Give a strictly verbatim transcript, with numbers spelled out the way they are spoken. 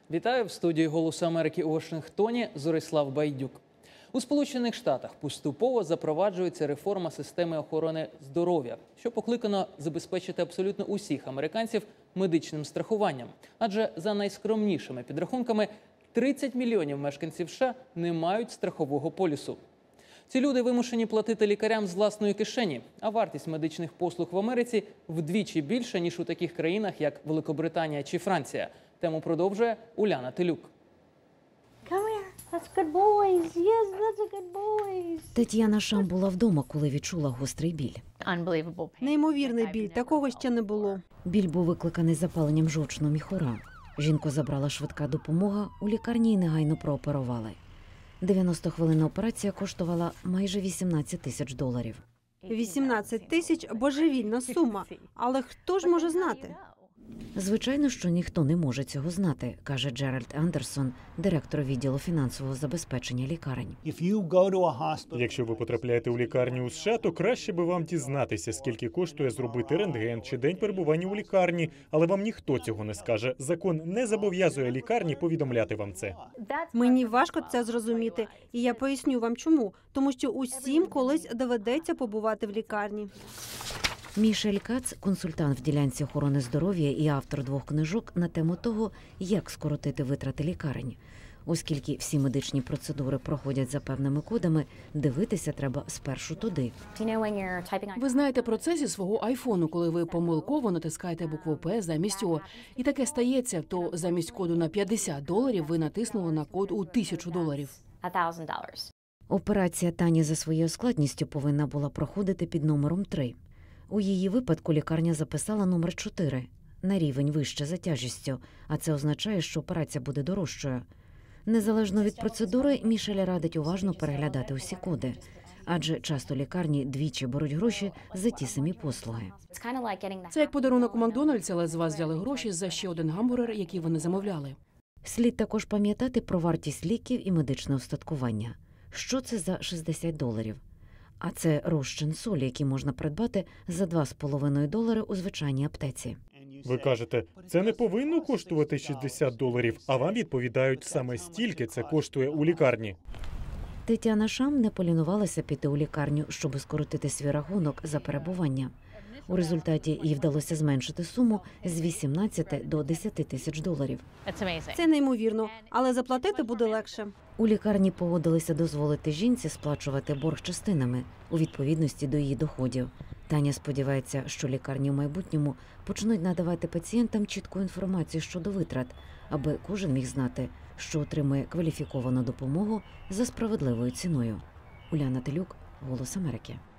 Вітаю в студії «Голосу Америки» у Вашингтоні. Зорислав Байдюк. У Сполучених Штатах поступово запроваджується реформа системи охорони здоров'я, що покликано забезпечити абсолютно усіх американців медичним страхуванням. Адже за найскромнішими підрахунками тридцять мільйонів мешканців США не мають страхового полісу. Ці люди вимушені платити лікарям з власної кишені, а вартість медичних послуг в Америці вдвічі більша, ніж у таких країнах, як Великобританія чи Франція. Тему продовжує Уляна Телюк. Тетяна Шам була вдома, коли відчула гострий біль. Неймовірний біль, такого ще не було. Біль був викликаний запаленням жовчного міхура. Жінку забрала швидка допомога, у лікарні її негайно прооперували. дев'яносто хвилин операція коштувала майже вісімнадцять тисяч доларів. вісімнадцять тисяч – божевільна сума. Але хто ж може знати? Звичайно, що ніхто не може цього знати, каже Джеральд Андерсон, директор відділу фінансового забезпечення лікарень. Якщо ви потрапляєте у лікарню у США, то краще би вам дізнатися, скільки коштує зробити рентген чи день перебування у лікарні, але вам ніхто цього не скаже. Закон не зобов'язує лікарні повідомляти вам це. Мені важко це зрозуміти, і я поясню вам чому. Тому що усім колись доведеться побувати в лікарні. Мішель Кац – консультант в ділянці охорони здоров'я і автор двох книжок на тему того, як скоротити витрати лікарень. Оскільки всі медичні процедури проходять за певними кодами, дивитися треба спершу туди. Ви знаєте про це зі свого айфону, коли ви помилково натискаєте букву «П» замість «О». І таке стається, то замість коду на п'ятдесят доларів ви натиснули на код у тисячу доларів. Операція Тані за своєю складністю повинна була проходити під номером три. У її випадку лікарня записала номер чотири на рівень вище за тяжістю, а це означає, що операція буде дорожчою. Незалежно від процедури, Мішель радить уважно переглядати усі коди, адже часто лікарні двічі беруть гроші за ті самі послуги. Це як подарунок у Макдональдс, але з вас взяли гроші за ще один гамбургер, який ви не замовляли. Слід також пам'ятати про вартість ліків і медичне устаткування. Що це за шістдесят доларів? А це розчин солі, який можна придбати за два з половиною долари у звичайній аптеці. Ви кажете, це не повинно коштувати шістдесят доларів, а вам відповідають, саме стільки це коштує у лікарні. Тетяна Шам не полінувалася піти у лікарню, щоб скоротити свій рахунок за перебування. У результаті їй вдалося зменшити суму з вісімнадцяти до десяти тисяч доларів. Це неймовірно, але заплатити буде легше. У лікарні погодилися дозволити жінці сплачувати борг частинами у відповідності до її доходів. Таня сподівається, що лікарні в майбутньому почнуть надавати пацієнтам чітку інформацію щодо витрат, аби кожен міг знати, що отримує кваліфіковану допомогу за справедливою ціною. Уляна Телюк, «Голос Америки».